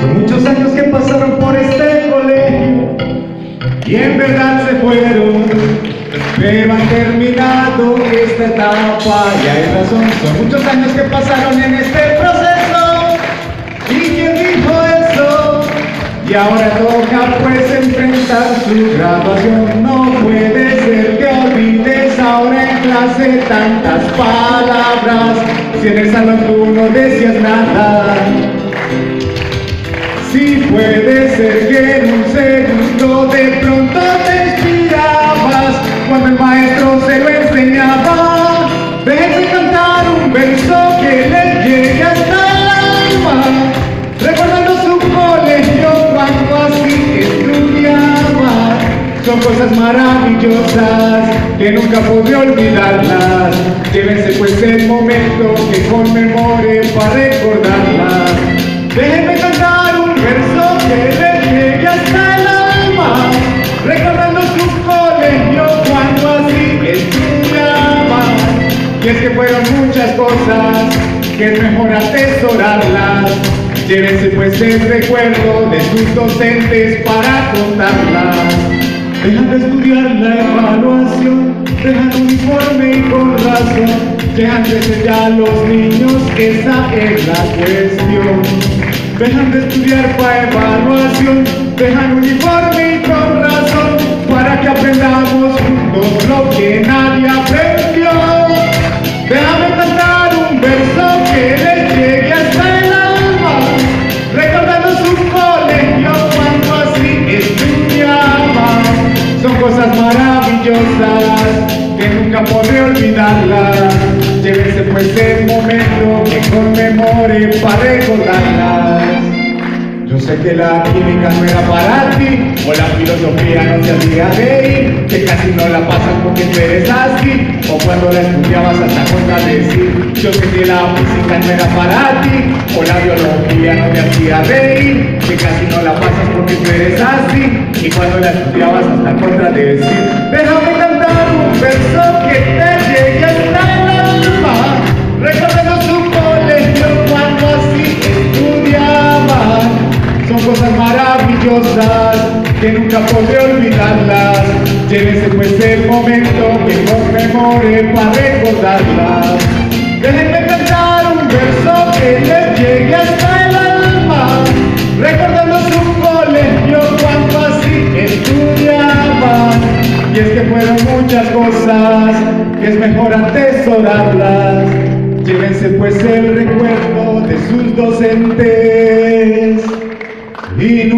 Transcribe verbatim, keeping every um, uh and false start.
Son muchos años que pasaron por este colegio y en verdad se fueron, pero han terminado esta etapa y hay razón. Son muchos años que pasaron en este proceso. ¿Y quién dijo eso? Y ahora toca pues enfrentar su graduación. No puede ser que olvides ahora en clase tantas palabras, si en el salón tú no decías nada. Si puede ser que en un segundo de pronto te inspirabas cuando el maestro se lo enseñaba. Déjeme cantar un verso que le llegue hasta el alma, recordando su colegio cuando así estudiaba. Son cosas maravillosas que nunca podré olvidarlas. Llévense pues el momento que conmemore para recordarlas. Déjenme cantar un verso que le llegue hasta el alma, recordando su colegio cuando así estudiaba. Y es que fueron muchas cosas que es mejor atesorarlas. Llévense pues el recuerdo de sus docentes para contarlas. Dejan de estudiar la evaluación, dejan uniforme y con razón. Dejan de ser ya los niños, esa es la cuestión. Dejan de estudiar para evaluación, dejan uniforme y con razón, para que aprendamos juntos lo que nadie aprendió. Déjame cantar un verso que le llegue hasta el alma, recordando su colegio cuando así estudiaba. Son cosas maravillosas que nunca podré olvidarlas. Llévense pues el momento que conmemore para recordarlas. Yo sé que la química no era para ti, o la filosofía no te hacía reír, que casi no la pasas porque tú eres así, o cuando la estudiabas hasta contradecir. Yo sé que la física no era para ti, o la biología no te hacía reír, que casi no la pasas porque tú eres así, y cuando la estudiabas hasta contradecir. Déjame cantar un verso que te llegue hasta el alma, recordando su colegio cuando así estudiaba. Son cosas maravillosas que nunca podré olvidarlas. Llévense pues el momento que conmemore para recordarlas. Déjenme cantar un verso que les llegue hasta el alma, recordando su colegio cuando así estudiaban. Y es que fueron muchas cosas que es mejor atesorarlas. Llévense pues el recuerdo de sus docentes y